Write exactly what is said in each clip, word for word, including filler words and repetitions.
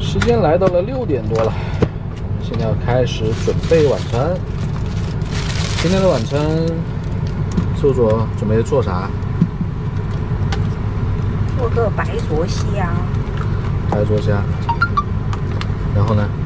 时间来到了六点多了，现在要开始准备晚餐。今天的晚餐，秀卓准备做啥？ 做个白灼虾。 白灼虾。然后呢？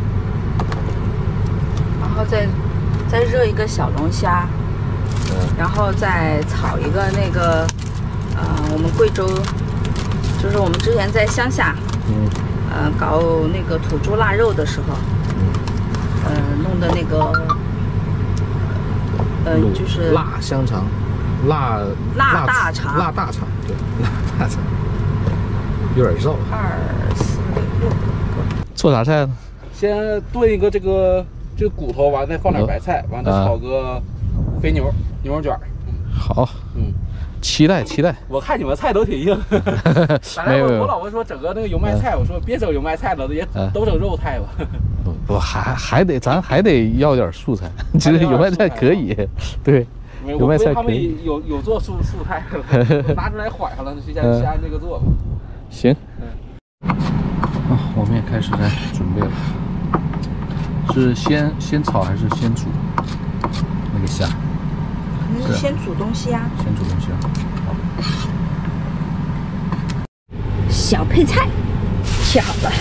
然后再再热一个小龙虾。嗯。然后再炒一个那个，呃，我们贵州，就是我们之前在乡下。嗯。呃，搞那个土猪腊肉的时候，嗯，呃，弄的那个，呃，就是辣香肠，辣辣大肠， 辣大肠，对，辣大肠，有点肉。 二四六， 做啥菜呢？ 先炖一个这个这个骨头，完再放点白菜，完再炒个肥牛牛肉卷。 好，嗯。期待期待， 我看你们菜都挺硬。本来我我老婆说整个那个油麦菜，我说别整油麦菜了，也都整肉菜吧。 不不还还得咱还得要点素菜，其实油麦菜可以，对，油麦菜可以。有有做素素菜，拿出来缓上了，就先先按这个做吧。 行。啊，我们也开始在准备了，是先先炒还是先煮那个虾？ 那是先煮东西啊， 先煮东西啊。好， 小配菜切好了，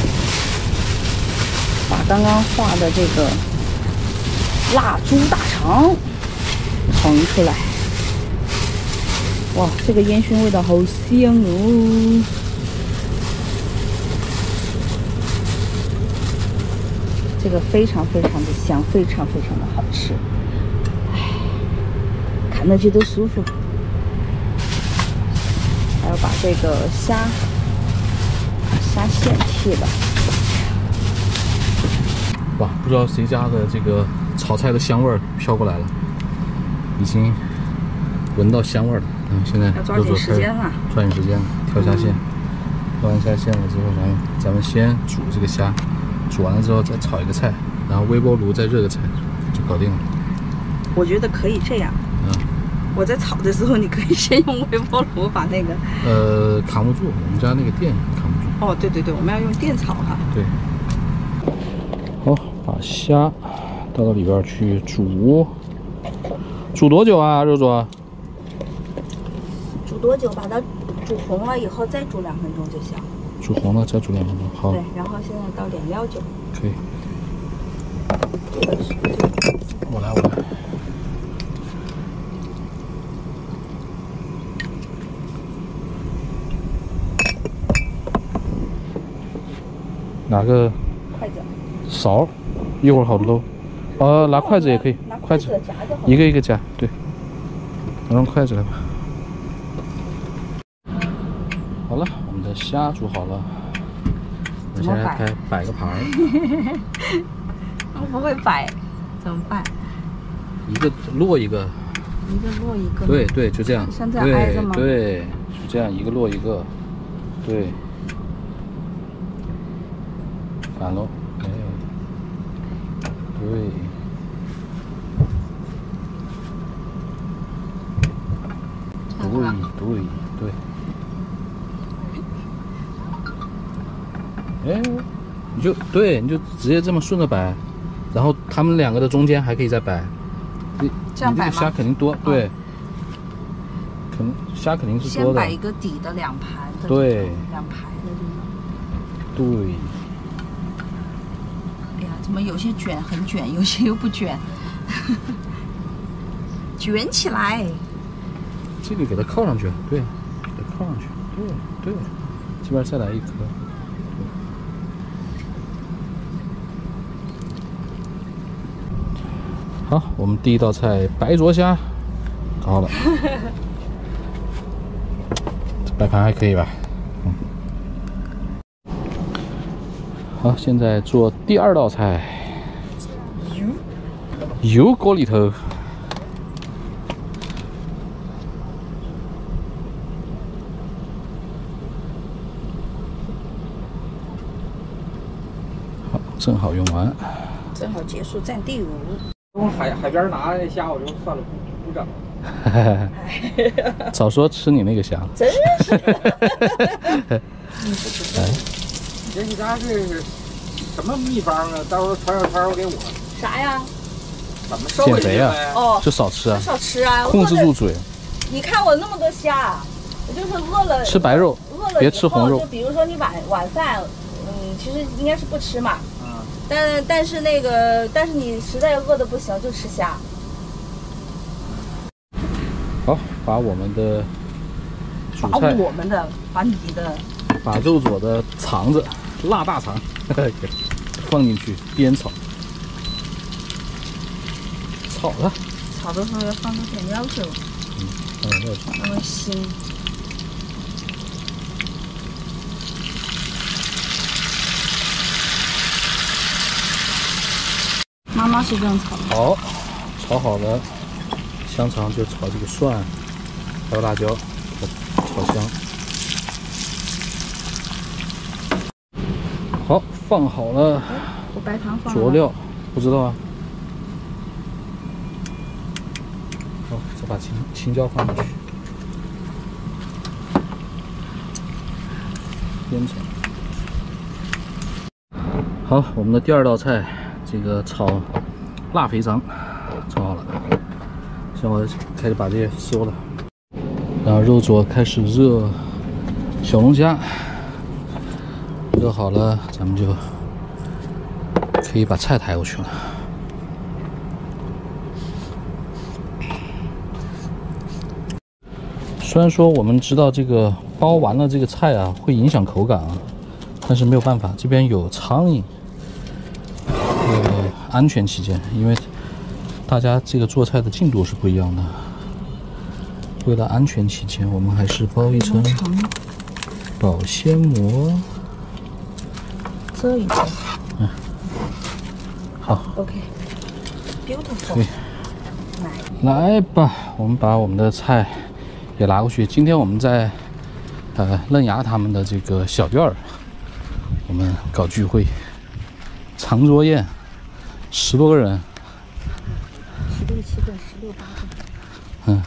把刚刚画的这个腊猪大肠盛出来。哇，这个烟熏味道好香哦！这个非常非常的香，非常非常的好吃。看着就都舒服，还要把这个虾虾线切了。 哇，不知道谁家的这个炒菜的香味儿飘过来了，已经闻到香味儿了。嗯，现在要抓紧时间了， 抓紧时间了，挑虾线，挑完虾线了之后，咱们咱们先煮这个虾，煮完了之后再炒一个菜，然后微波炉再热个菜，就搞定了。 我觉得可以这样。嗯。我在炒的时候，你可以先用微波炉把那个…… 呃，扛不住，我们家那个电扛不住。 哦，对对对，我们要用电炒哈。 对。好，把虾倒到里边去煮，煮多久啊，肉肉？ 煮多久？把它煮红了以后再煮两分钟就行。 煮红了再煮两分钟，好。 对，然后现在倒点料酒。 可以。我来，我来。拿个筷子、 勺，一会儿好搂。呃，拿筷子也可以，筷子一个一个夹，对。我用筷子来吧。好了，我们的虾煮好了，我现在开摆个盘儿。 我不会摆，怎么办？ 一个落一个， 一个落一个。 对对，就这样。 像这样挨着吗？ 对，是这样，一个落一个，对。反喽，没有，对，对对对，哎，你就对，你就直接这么顺着摆，然后他们两个的中间还可以再摆，你这样摆吗？ 你这个虾肯定多，对，肯定虾肯定是多的。 先摆一个底的两盘的， 对， 两排的这种。 对。 怎么有些卷很卷，有些又不卷，卷起来。 这个给它靠上去，对，给它靠上去，对对，这边再来一颗。好，我们第一道菜白灼虾搞好了，摆盘还可以吧？嗯。好，现在做第二道菜，油油锅里头，好，正好用完， 正好结束占第五。 从海海边拿来的虾，我就算了，不不整了。 早说吃你那个虾， 真是。 哎， 这你家是什么秘方啊？到时候传授传授给我。 啥呀？ 怎么瘦减肥啊？ 哦， 就少吃啊， 少吃啊， 控制住嘴。 你看我那么多虾，我就是饿了吃白肉， 饿了别吃红肉。 就比如说你晚晚饭，嗯，其实应该是不吃嘛。嗯。但但是那个，但是你实在饿的不行，就吃虾。 好，把我们的主把菜， 我们的，把你的， 把肉左的肠子，辣大肠放进去煸炒。炒了。 炒的时候要放点点料酒。 嗯，放点料酒。 放点腥。妈妈是这样炒的。 好，炒好了，香肠就炒这个蒜，还有辣椒，炒香。好，放好了。 我白糖放佐料，不知道啊。好，再把青青椒放进去，煸炒。好，我们的第二道菜，这个炒辣肥肠，炒好了。现在我开始把这些收了，然后肉佐开始热小龙虾，热好了，咱们就可以把菜抬过去了。虽然说我们知道这个包完了这个菜啊会影响口感啊，但是没有办法，这边有苍蝇，呃，安全起见，因为大家这个做菜的进度是不一样的，为了安全起见，我们还是包一层保鲜膜， 遮一遮。 嗯，好 ，OK，beautiful， 可以，来吧，我们把我们的菜也拿过去。今天我们在呃嫩芽他们的这个小院儿，我们搞聚会，长桌宴，十多个人， 十六七个，十六八个。 嗯。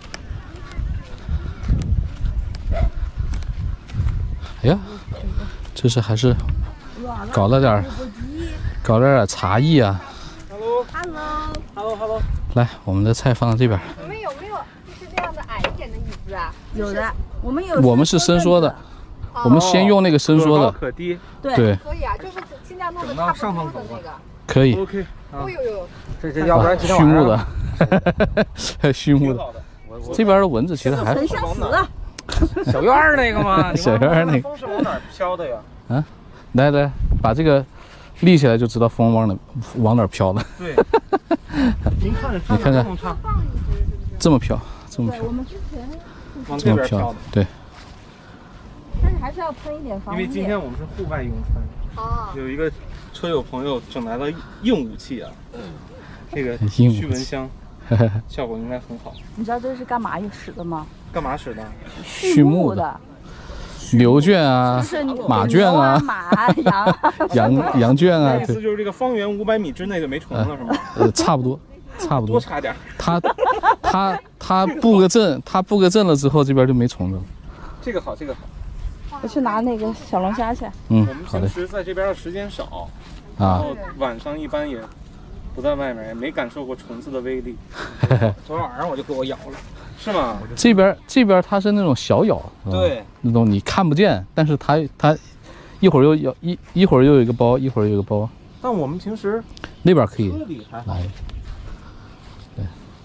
哎呀，这是还是搞了点，搞了点茶艺啊。 Hello，Hello，Hello，Hello。 来，我们的菜放到这边。 我们有没有就是这样的矮一点的椅子啊？ 有的，我们有。 我们是伸缩的，我们先用那个伸缩的。 可低。 对。 可以啊，就是尽量弄得差不多的那个。 可以。 OK。 哦呦呦， 这这要不然今天畜牧的，畜牧的。这边的蚊子其实还很想死啊。 小院儿那个吗？ 小院儿那个。 风是往哪儿飘的呀？ 啊，来来，把这个立起来就知道风往哪往哪飘了。 对。您看着， 你看看，这么飘，这么飘。 我们之前往这边飘的。 对。 但是还是要喷一点防因为今天我们是户外用餐。 哦。 有一个车友朋友整来了硬武器啊，这个驱蚊香，效果应该很好。 你知道这是干嘛使的吗？ 干嘛使的？ 畜牧的。牛圈啊，马圈啊， 马羊羊羊圈啊， 意思就是这个方圆五百米之内就没虫了，是吗？ 呃，差不多，差不多， 多差点。 他他他布个阵，他布个阵了之后，这边就没虫子了。 这个好，这个好。 我去拿那个小龙虾去。 嗯， 我们平时在这边的时间少， 啊， 然后晚上一般也不在外面，也没感受过虫子的威力。昨天晚上我就给我咬了。是吗？ 这边这边它是那种小咬， 对， 那种你看不见，但是它它一会儿又咬一一会儿又有一个包，一会儿有一个包。 但我们平时那边可以来。 对。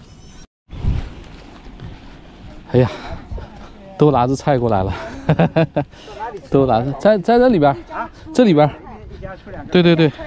哎呀，都拿着菜过来了，都拿着在在这里边，这里边。对对对。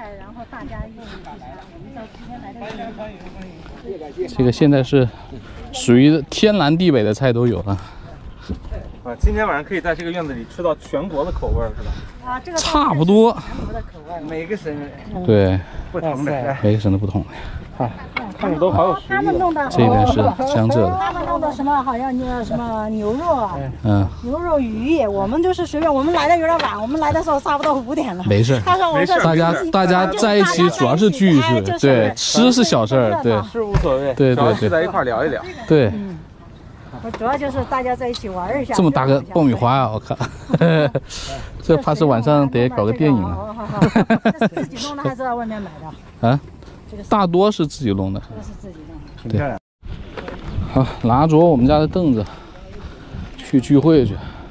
这个现在是属于天南地北的菜都有了。 啊，今天晚上可以在这个院子里吃到全国的口味，是吧？ 啊，这个差不多。 全国的口味， 每个省对， 不同的， 每个省的不同的。 啊，看着都好有食欲。 他们弄的这边是江浙的。 他们弄的什么？好像那什么牛肉啊， 嗯， 牛肉鱼。我们就是随便，我们来的有点晚，我们来的时候差不多五点了。 没事， 他说我说大家大家在一起主要是聚聚，对，吃是小事儿，对， 吃无所谓， 对对对， 在一块聊一聊， 对。 我主要就是大家在一起玩一下。 这么大个爆米花啊！我靠，这怕是晚上得搞个电影了。 好好好，这是自己弄的还是在外面买的？ 啊，大多是自己弄的。 这个是自己弄的。 对。好，拿着我们家的凳子去聚会去。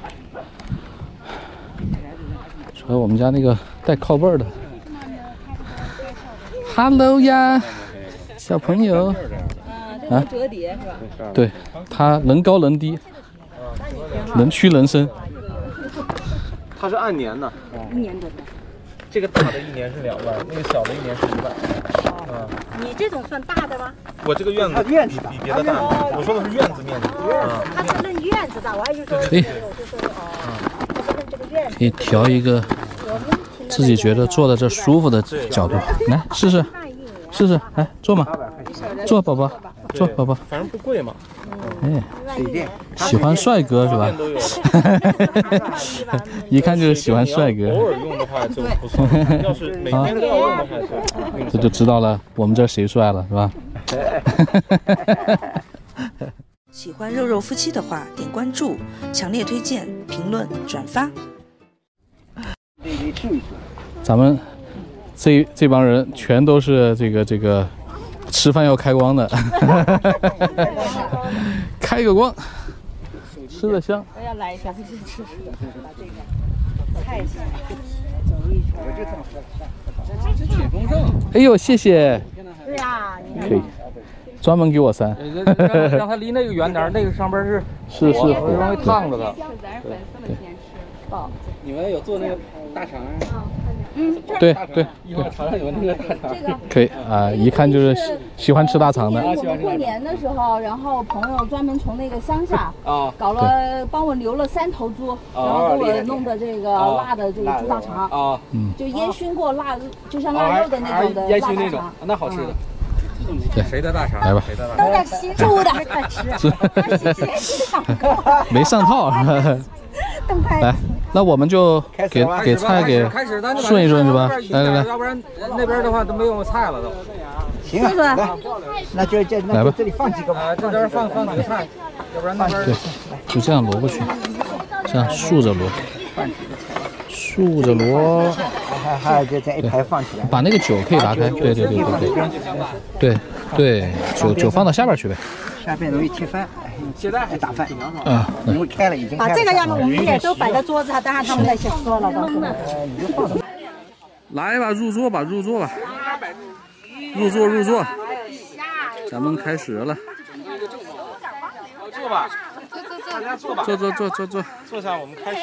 说我们家那个带靠背的。Hello 呀，小朋友。啊，折叠是吧？对，它能高能低，能屈能伸。 它是按年的， 一年多少？ 这个大的一年是两万，那个小的一年是一万。 哦，你这种算大的吗？ 我这个院子院子比别的大，我说的是院子面积。 它是论院子大，我还以为说可以， 我就说哦，它是论这个院子。 可以调一个自己觉得坐在这舒服的角度，来试试，试试，来坐嘛，坐宝宝。坐，宝宝， 反正不贵嘛。 哎，喜欢帅哥是吧？一看就是喜欢帅哥。 偶尔用的话就不错，要是每天都要用的话就， 这就知道了，我们这谁帅了是吧？ 喜欢肉肉夫妻的话，点关注，强烈推荐，评论转发。 咱们这这帮人全都是这个这个。吃饭要开光的，开个光，吃的香。 我要来一下，这是吃把这个菜起来，走一圈。我就这么喝。 这挺丰盛。 哎呦，谢谢。 对呀， 可以，专门给我删。 让让它离那个远点，那个上边是是是容易烫着的。 对对。 你们有做那个大肠？ 嗯， 对对， 一会儿尝尝你们那个大肠。 可以啊，一看就是喜欢吃大肠的。 我们过年的时候，然后朋友专门从那个乡下啊搞了，帮我留了三头猪，然后给我弄的这个辣的这个猪大肠啊，嗯，就烟熏过辣，就像腊肉的那种的辣大肠， 那好吃的。 对， 谁的大肠？ 来吧， 都在吸猪的，快吃， 没上套。来，那我们就给给菜给顺一顺是吧？来来来， 要不然那边的话都没有菜了都。 行啊，来，那就这来吧， 这里放几个吧， 这边放放几个菜，要不然那边对，就这样挪过去，这样竖着挪，竖着挪， 还还就在一排放起来， 把那个酒可以拿开，对对对对对，对对，酒酒放到下边去呗。 下边容易贴翻， 现在还打翻， 嗯， 因为开了已经。 把这个样子，我们也都摆在桌子上，当然他们那些说了，到时候。 来吧，入座吧，入座吧，入座入座，咱们开始了。 坐吧，大家坐吧， 坐坐坐坐坐， 坐下，我们开始。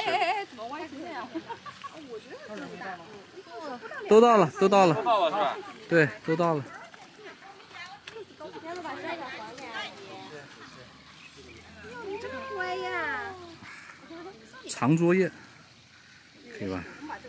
都到了，都到了， 都到了是吧？ 对，都到了。长桌宴，可以吧？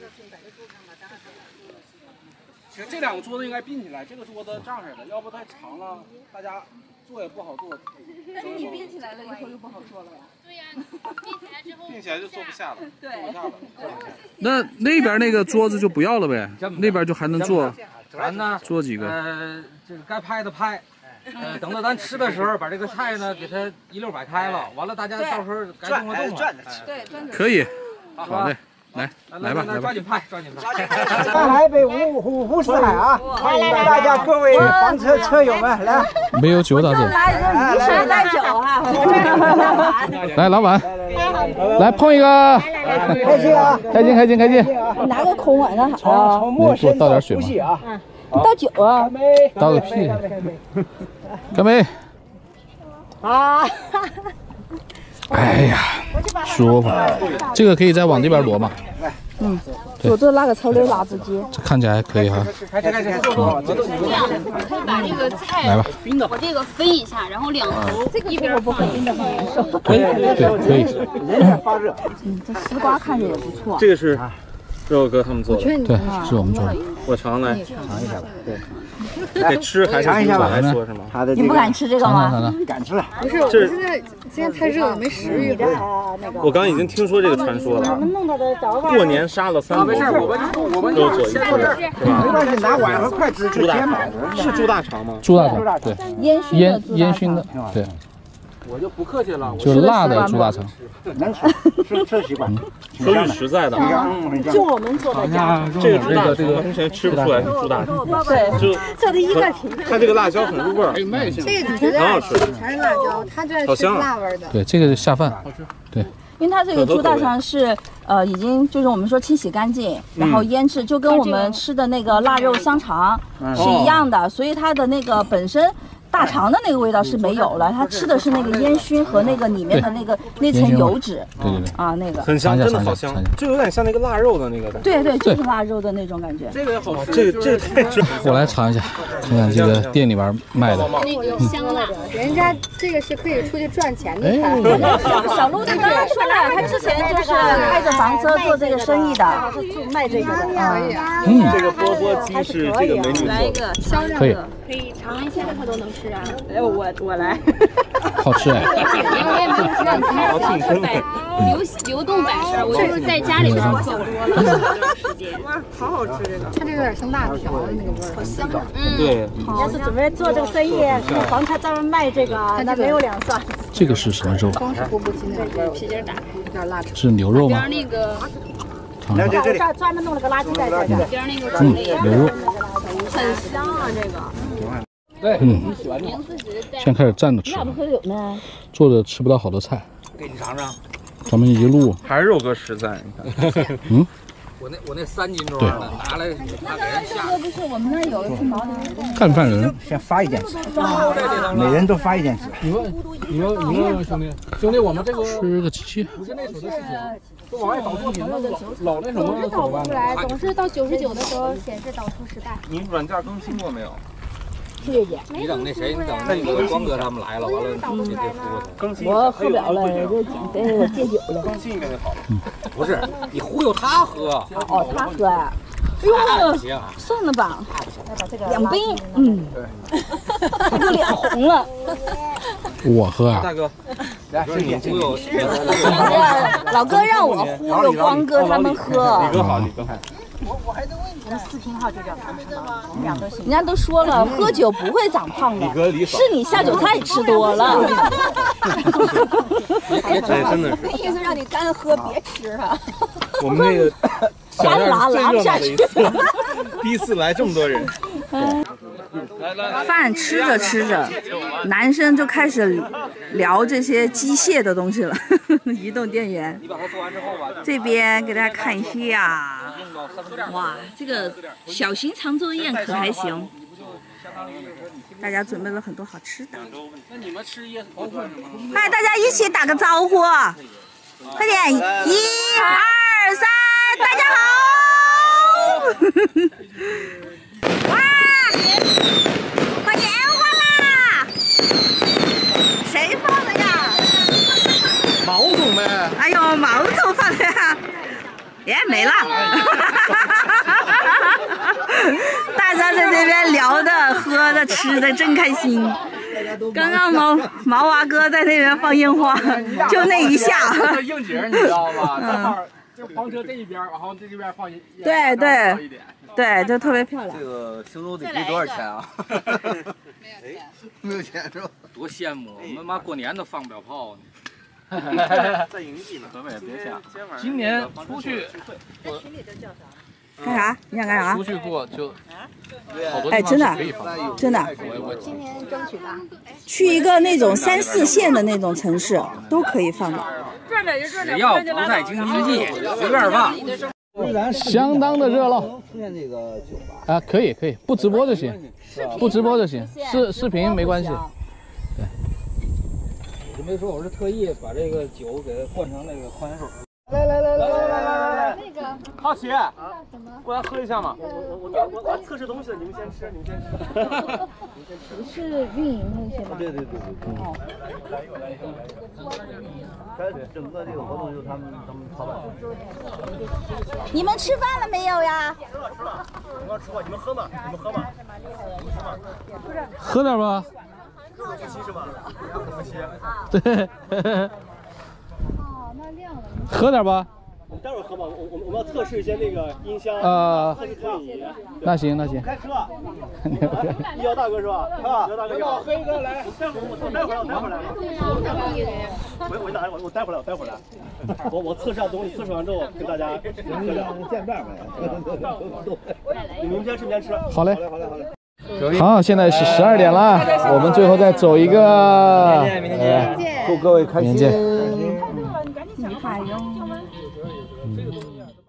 行，这两个桌子应该并起来，这个桌子这样式的，要不太长了，大家坐也不好坐。 但是你并起来了以后就不好坐了呀。 对呀，并起来之后， 并起来就坐不下了， 对， 坐不下了。 那那边那个桌子就不要了呗，那边就还能坐， 咱呢坐几个？ 呃，这个该拍的拍。呃，等到咱吃的时候，把这个菜呢给它一溜摆开了，完了大家到时候该动了动了， 对，转着可以，好嘞，来来吧，来吧， 抓紧拍，抓紧拍。 台北五湖湖四海啊，欢迎大家各位房车车友们来。 没有酒打酒， 来，以水代酒哈。 来，老板，来碰一个， 开心啊， 开心开心开心。 你拿个空碗的好。 从从陌生到熟悉啊。 倒酒啊！ 倒个屁！干杯！ 啊！ 哎呀，舒服。这个可以再往这边挪嘛？ 嗯，我这拉个抽溜拉直接。 这看起来还可以哈。 开始开始， 这样可以把这个菜来吧， 我这个分一下，然后两头一边放。 可以，对，可以。 人在发热。 嗯，这丝瓜看着也不错。 这个是肉哥他们做的， 对，是我们做的。 我尝来， 尝一下吧。对。 给吃还是尝一下吧？ 还说是吗？ 你不敢吃这个吗？ 敢吃了。 不是，我现在今天太热了，没食欲。 我刚已经听说这个传说了。过年杀了三头猪，都做一个，是吧？ 没关系，拿碗和筷子去猪大肠是猪大肠吗？ 猪大肠，对， 烟熏烟烟熏的，对。 我就不客气了， 就是辣的猪大肠， 能吃，吃吃习惯， 说句实在的， 就我们做的家， 这个猪大肠完全吃不出来是猪大肠， 对， 就做的一个品。 它这个辣椒很入味儿， 这个绝对很好吃， 全是辣椒，它这是辣味的。 对，这个下饭，好吃，对。 因为它这个猪大肠是呃已经就是我们说清洗干净，然后腌制，就跟我们吃的那个腊肉香肠是一样的，所以它的那个本身大肠的那个味道是没有了，它吃的是那个烟熏和那个里面的那个那层油脂， 对对对， 啊那个很香，真的好香，就有点像那个腊肉的那个感觉。 对对，就是腊肉的那种感觉。 这个也好吃， 这个这个太吃。 我来尝一下，看看这个店里边卖的。 那个香辣， 人家这个是可以出去赚钱的。 哎， 小小陆他刚刚说了，他之前就是开着房车做这个生意的， 卖这个的。 嗯， 这个钵钵鸡是这个美女来一做的， 个香可以。 可以尝一下，他都能吃啊。 哎，我我来。 好吃哎！ 我也没有吃，你看是摆流流动摆设，我就是在家里边做多了这段时间。 哇，好好吃这个， 它这有点像辣条的那个味儿，好香啊！ 嗯， 对。 要是准备做这个生意，去房车专门卖这个，那没有两算。 这个是什么肉？ 光是钵钵鸡那个皮筋打开， 有点辣条。 是牛肉吗？ 边那个尝尝。 这这专门弄了个垃圾袋在这儿。 边那个嗯，牛肉。 很香啊，这个。 对， 嗯，先开始蘸着吃，做的吃不到好多菜， 给你尝尝。 咱们一路还是肉哥实在，你看。 嗯， 我那我那三斤装的拿来，他给人下。 这不是我们那有一次毛驴。 干饭人先发一点纸，每人都发一点纸。 你问，你问，你问兄弟，兄弟，我们这个吃个鸡， 不是那手的事情，都往外导错屏了，老那什么总是导不出来，总是到九十九的时候显示导出失败。 你软件更新过没有？ 你等那谁，你等那个光哥他们来了，完了你得更新。 我喝不了了，这减肥我戒酒了。 更新一遍就好了。 不是你忽悠他喝， 哦，他喝呀。 哎呦， 行， 算了吧，两杯，嗯，都脸红了。 我喝啊， 大哥，来，是你忽悠。 老哥让我忽悠光哥他们喝。 李哥好，李哥好。 我们四平号就叫他吃吗？我们俩都行。 人家都说了，喝酒不会长胖的，是你下酒菜吃多了。 哎，真的是。 意思让你干喝，别吃了。 我们那个小店拉最拉不下去热闹的一次，第一次来这么多人。 饭吃着吃着，男生就开始聊这些机械的东西了。移动电源，这边给大家看一下，哇，这个小型长桌宴可还行。大家准备了很多好吃的， 那你们吃椰包括什么？ 快，大家一起打个招呼，快点，一二三，大家好！哇！放烟花啦！谁放的呀？ 毛总呗。 哎呦，毛总放的呀！耶，没了。大家在这边聊的、喝的、吃的，真开心。刚刚毛毛娃哥在那边放烟花，就那一下。 应景，你知道吗？正好就房车这一边，然后这边放烟。 对对对，就特别漂亮。 这个修楼得给多少钱啊？没有钱是吧？ 多羡慕！我们妈过年都放不了炮呢。 在营地呢，河北别瞎。 今年出去， 干啥？你想干啥？ 出去过就好多哎，真的，真的。 今年争取吧。 去一个那种三四线的那种城市都可以放的。 只要不在京津冀，随便放。 相当的热闹。 出现这个酒吧啊，可以可以，不直播就行，不直播就行，视视频没关系。对。 我没说我是特意把这个酒给换成那个矿泉水。 来来来来来来来来， 那个好奇，过来喝一下嘛。我我我我我测试东西了，你们先吃，你们先吃。 不是运营那些吗？ 对对对对。哦。咱整个这个活动就是他们他们操办。 你们吃饭了没有呀？ 吃了吃了，我刚吃过，你们喝吗？你们喝吗？你们喝吗？ 喝点吧。 热夫妻是吧？热夫妻。 对。 哦，那亮了。 喝点吧。 待会儿喝吧，我我我们要测试一些那个音箱啊， 测试投影仪。 那行那行。 开车。医药大哥是吧？啊，医药大哥，我喝一个来。待会儿我我待会儿我待会儿来。我我哪我我待会儿来我待会儿来。我我测试下东西，测试完之后跟大家喝点见面呗。你明天吃明天吃。 好嘞好嘞好嘞好嘞。 好，现在是十二点了，我们最后再走一个。 明天见明天见。 祝各位开心。 明天见。 你还用？